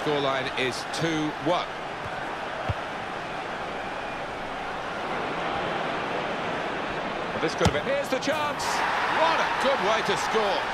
scoreline is 2-1. This could have been... Here's the chance! What a good way to score!